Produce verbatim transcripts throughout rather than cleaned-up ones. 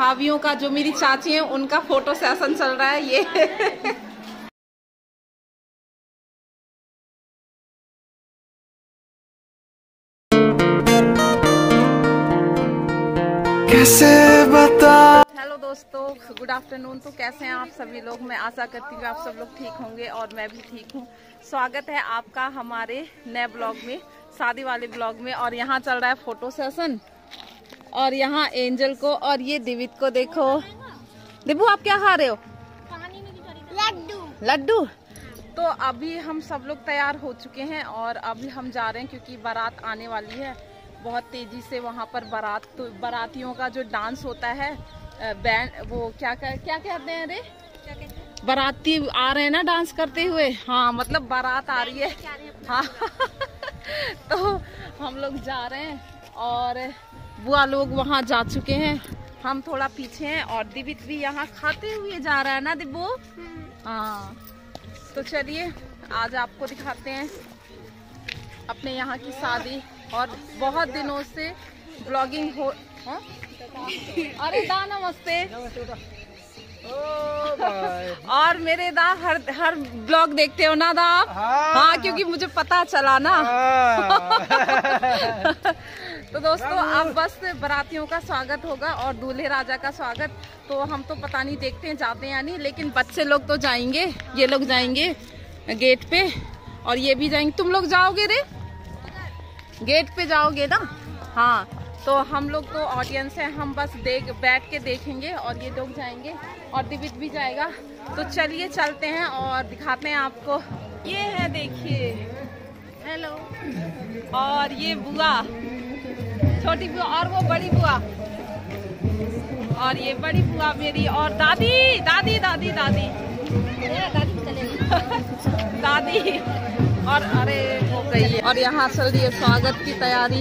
भाभीयों का, जो मेरी चाची है उनका फोटो सेशन चल रहा है ये। कैसे बता। हेलो दोस्तों, गुड आफ्टरनून। तो कैसे हैं आप सभी लोग? मैं आशा करती हूँ आप सब लोग ठीक होंगे और मैं भी ठीक हूँ। स्वागत है आपका हमारे नए ब्लॉग में, शादी वाले ब्लॉग में। और यहाँ चल रहा है फोटो सेशन और यहाँ एंजल को और ये दिवित को देखो। दिबू आप क्या खा रहे हो? लड्डू। लड्डू। तो अभी हम सब लोग तैयार हो चुके हैं और अभी हम जा रहे हैं क्योंकि बारात आने वाली है बहुत तेजी से। वहाँ पर बारात, तो बारातियों का जो डांस होता है, बैंड, वो क्या क्या क्या कहते हैं रे, बाराती आ रहे हैं ना डांस करते हुए। हाँ मतलब बारात आ रही है। हाँ तो हम लोग जा रहे हैं और बुआ लोग वहाँ जा चुके हैं, हम थोड़ा पीछे हैं। और दिवित भी यहाँ खाते हुए जा रहा है ना दिब्बू? हाँ तो चलिए आज आपको दिखाते हैं अपने यहाँ की शादी। और बहुत दिनों से ब्लॉगिंग हो। हाँ? अरे दा नमस्ते। और मेरे दा हर हर ब्लॉग देखते हो ना दा आप? हाँ, हाँ क्योंकि मुझे पता चला ना। तो दोस्तों अब बस बारातियों का स्वागत होगा और दूल्हे राजा का स्वागत। तो हम तो पता नहीं देखते हैं जाते हैं या नहीं, लेकिन बच्चे लोग तो जाएंगे, ये लोग जाएंगे गेट पे और ये भी जाएंगे। तुम लोग जाओगे रे? गेट पे जाओगे ना? हाँ तो हम लोग तो ऑडियंस है, हम बस देख बैठ के देखेंगे और ये लोग जाएंगे और दिवित भी जाएगा। तो चलिए चलते हैं और दिखाते हैं आपको। ये है देखिए, हेलो। और ये बुआ, छोटी बुआ और वो बड़ी बुआ, और ये बड़ी बुआ मेरी और दादी दादी दादी दादी दादी और अरे हो गई है। और यहाँ चल रही है स्वागत की तैयारी।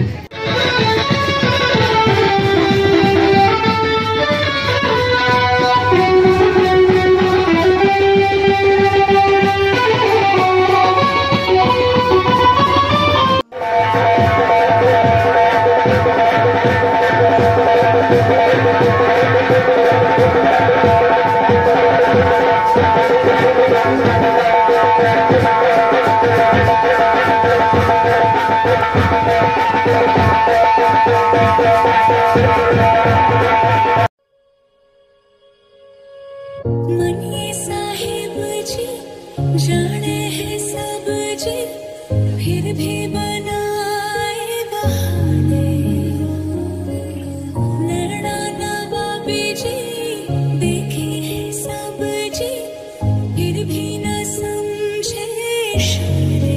जाने हैं सब जी, फिर भी बनाए बहाने। लड़ना नवाबी जी, देखे हैं सब जी, फिर भी न समझे इशारे।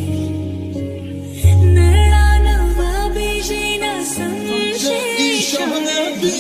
लड़ना नवाबी जी न समझे इशारे।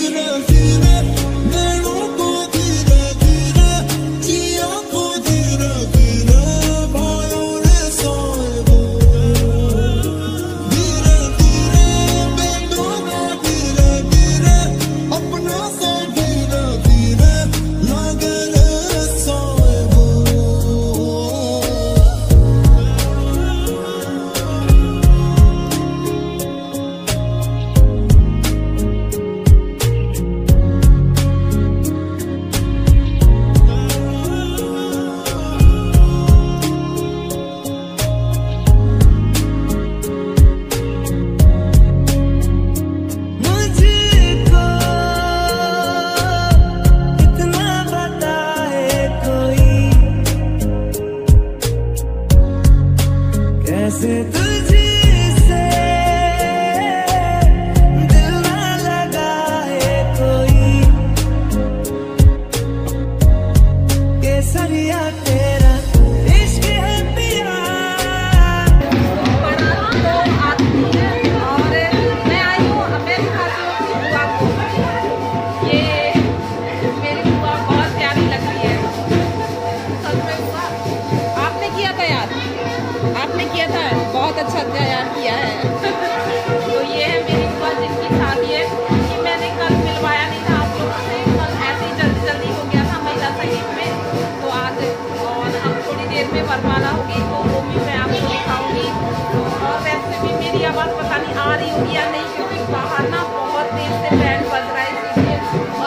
वरमाला होगी तो वो भी मैं आपको दिखाऊंगी। और वैसे भी मेरी आवाज़ पता नहीं आ रही होगी या नहीं, क्योंकि बाहर ना बहुत तेज से बैंड बज रहा है, इसलिए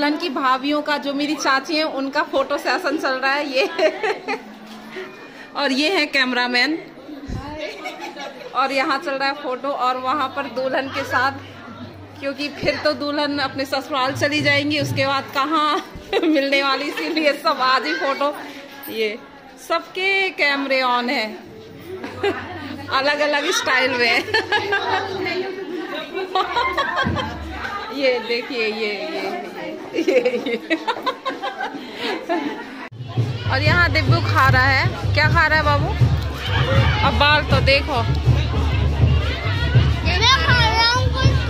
दुल्हन की भाभियों का, जो मेरी चाची है, उनका फोटो सेशन चल रहा है ये। और ये है कैमरामैन, और यहाँ चल रहा है फोटो। और वहाँ पर दुल्हन के साथ, क्योंकि फिर तो दुल्हन अपने ससुराल चली जाएंगी, उसके बाद कहाँ मिलने वाली, इसीलिए सब आज ही फोटो। ये सबके कैमरे ऑन है, अलग अलग स्टाइल में। ये देखिए, ये ये ये ये और यहाँ दिब्बू खा रहा है। क्या खा रहा है बाबू? अब बाल तो देखो। मैं खा रहा हूँ कुछ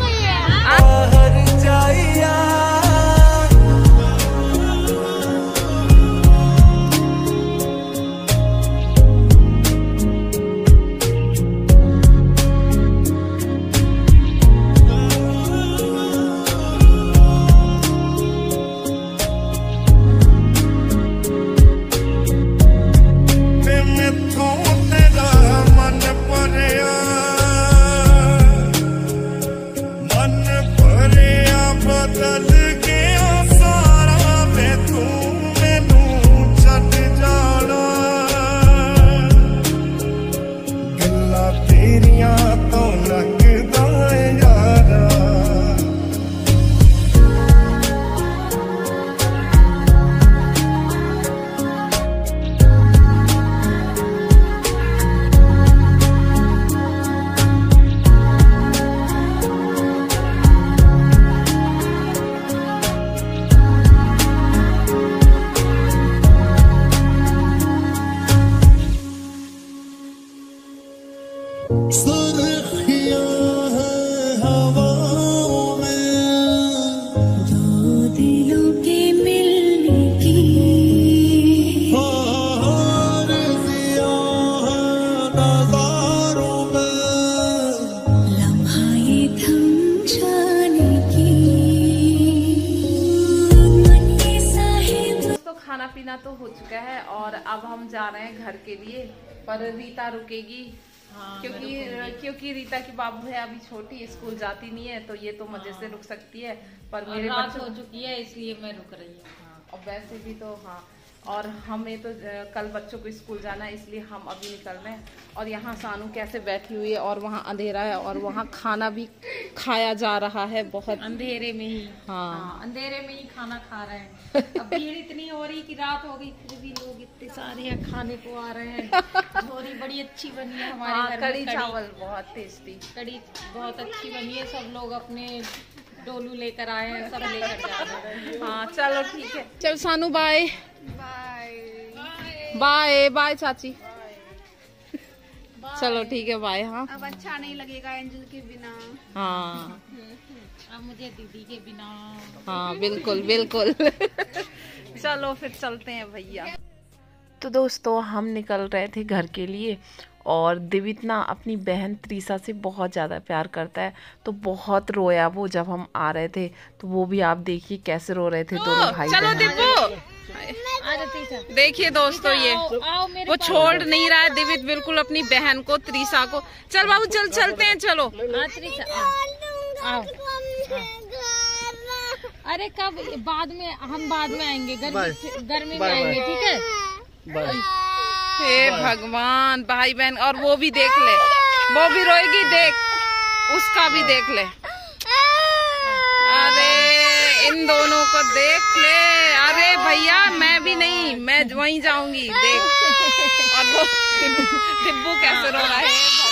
पीना तो हो चुका है और अब हम जा रहे हैं घर के लिए, पर रीता रुकेगी। हाँ, क्योंकि क्योंकि रीता की बाबू है अभी छोटी, स्कूल जाती नहीं है, तो ये तो मजे से रुक सकती है, पर मेरे रात हो चुकी है इसलिए मैं रुक रही हूँ। हाँ, और वैसे भी तो हाँ, और हमें तो कल बच्चों को स्कूल जाना है, इसलिए हम अभी निकल रहे हैं। और यहाँ सानू कैसे बैठी हुई है, और वहाँ अंधेरा है, और वहाँ खाना भी खाया जा रहा है बहुत अंधेरे में ही। हाँ, हाँ अंधेरे में ही खाना खा रहे हैं। अब भीड़ इतनी हो रही कि रात हो गई, फिर भी लोग इतने सारे खाने को आ रहे हैं। झोरी बड़ी अच्छी बनी है हमारे हाँ, घर कड़ी में, चावल बहुत टेस्टी, कड़ी बहुत अच्छी बनी है। सब लोग अपने डोलू लेकर आए हैं, सब लेकर जा रहे हैं। हाँ चलो ठीक है, चल सानू बाय बाय बाय चाची, चलो ठीक है बाय। हाँ अब अच्छा नहीं लगेगा एंजल के बिना। हाँ अब मुझे दीदी के बिना। हाँ बिल्कुल बिल्कुल। चलो फिर चलते हैं भैया। तो दोस्तों हम निकल रहे थे घर के लिए, और दिवित ना अपनी बहन त्रिशा से बहुत ज़्यादा प्यार करता है, तो बहुत रोया वो जब हम आ रहे थे। तो वो भी आप देखिए कैसे रो रहे थे दोनों भाई बहन। देखिए दोस्तों ये आओ, आओ वो छोड़ नहीं रहा है दिवित बिल्कुल अपनी बहन को, त्रिशा को। चल बाबू चल चलते हैं, चलो आओ। अरे कब, बाद में हम बाद में आएंगे, गर्मी गर्मी में आएंगे, ठीक है। हे भगवान, भाई बहन, और वो भी देख ले, वो भी रोएगी, देख उसका भी देख ले। अरे इन दोनों को देख ले। अरे भैया मैं भी नहीं, मैं वहीं जाऊंगी, देख। और वो टिब्बू कैसे रो रहा है।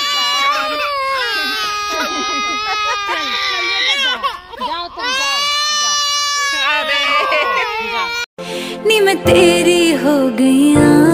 जाओ तुम जाओ, अरे नी मैं तेरी हो गई।